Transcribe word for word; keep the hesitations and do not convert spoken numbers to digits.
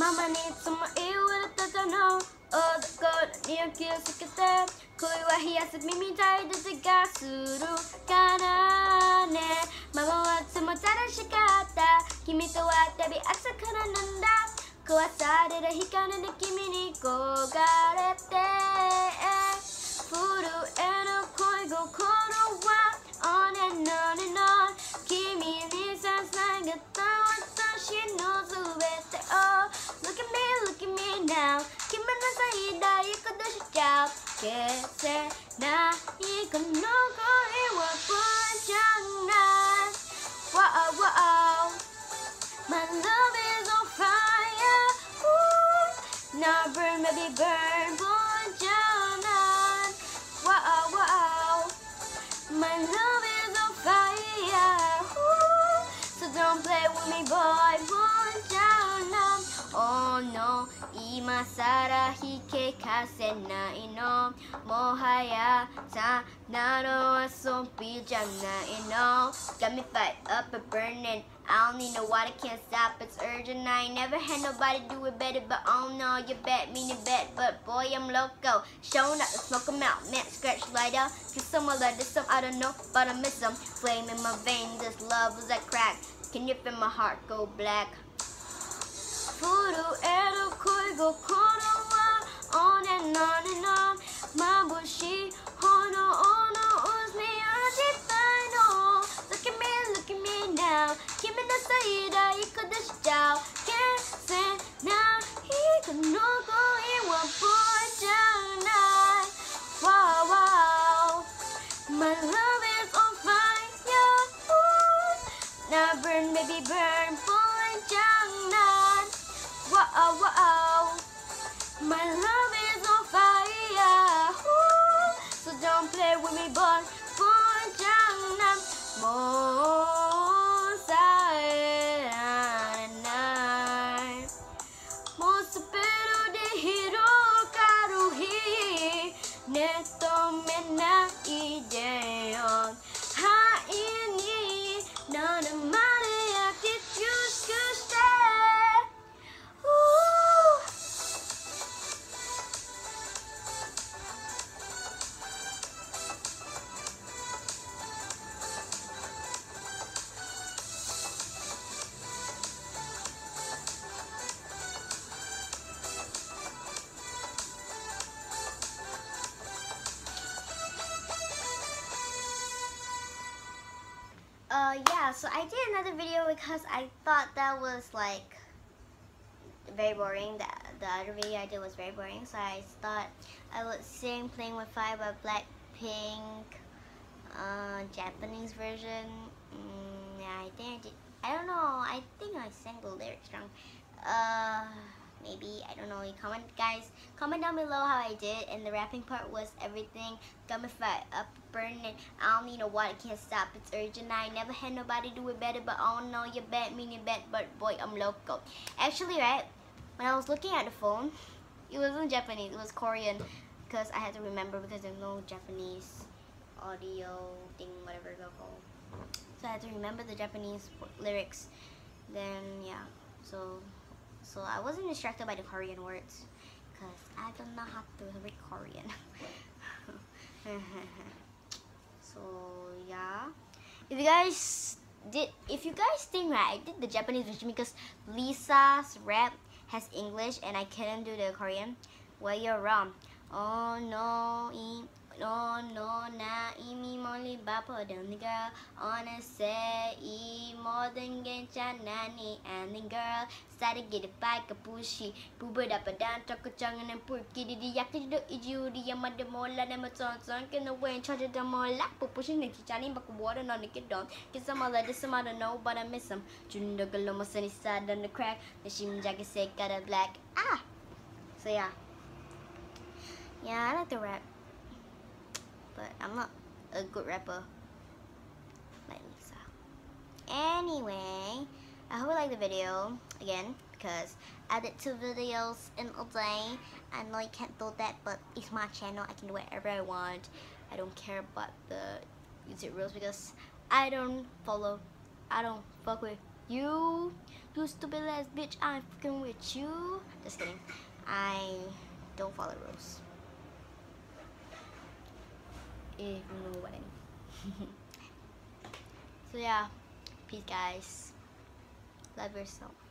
ママにいつも言われてたの男には気をつけて恋は冷やす耳たいで気がするからねママはいつも正しかった君とは旅朝からなんだ壊される光で君に焦がれて震える恋心は On and on and on 君に捧げた私の全てを Look at me, look at me now 君の最大ことしちゃう消せないこの恋はこれじゃない Wow, wow My love is on fire Ooh. Now burn, baby burn, boy, John Wow, wow My love is on fire Ooh. So don't play with me, boy, boy, John Oh no 今さら引けかせないのもはやただの遊びじゃないの Got me fired up and burning I don't need no water, can't stop, it's urgent I ain't never had nobody do it better But oh no, you bet, mean you bet But boy, I'm loco Showing up to smoke 'em out, man, scratch lighter Cause some I love, some I don't know But I miss 'em Flame in my veins, this love was like crack Can you feel my heart go black? 震える恋心は On and on and on 眩しい炎の渦にしたいの Look at me, look at me now 君の最大ことしちゃう消せないこの恋はboyじゃない Wow, wow My love is on fire Ooh. Now burn, baby burn boyじゃない Wow, wow My love is on fire Ooh. So don't play with me boy boy じゃないもうさえられないもうスペルで広がる日ね止めないでよ愛になるまで焼き尽くしてUh, yeah, so I did another video because I thought that was like very boring. The, the other video I did was very boring, so I thought I would sing Playing with Fire by Blackpink, uh, Japanese version. Mm, yeah, I think I did. I don't know. I think I sang the lyrics wrong. Uh, maybe, I don't know. You comment, guys. Comment down below how I did. And the rapping part was everything. Got me fired up, burning. I don't need no water, can't stop. It's urgent. I never had nobody do it better. But oh no, you bet, mean you bet. But boy, I'm loco. Actually, right, when I was looking at the phone, it wasn't Japanese. It was Korean. Because I had to remember because there's no Japanese audio thing, whatever it's called. So I had to remember the Japanese lyrics. Then, yeah. So... So I wasn't distracted by the Korean words because I don't know how to read Korean. So yeah, if you guys did, if you guys think right, I did the Japanese version because Lisa's rap has English and I couldn't do the Korean. Well, you're wrong. Oh no, no no na imi molly bapo dun girl. Honestly, more than get janani and the girl started get it back a pushy. Booba up a down, talk a chung and poor kitty. The yakty do ijudy, a mother mola, and a son sunk in the way and charged them more lap for pushing the Johnny back water on the kid down. Get some other, some other know, but I miss him. Junior Galoma sunny side on the crack. The shim jacket say got a black. Ah! So yeah. Yeah, I like to rap. But I'm not a good rapper like Lisa. Anyway, I hope you like the video again because I did two videos in a day. I know you can't do that, but it's my channel. I can do whatever I want. I don't care about the YouTube rules because I don't follow. I don't fuck with you. You You stupid ass bitch, I'm fucking with you. Just kidding. I don't follow rules. If you know what I mean. So yeah, peace guys. Love yourself.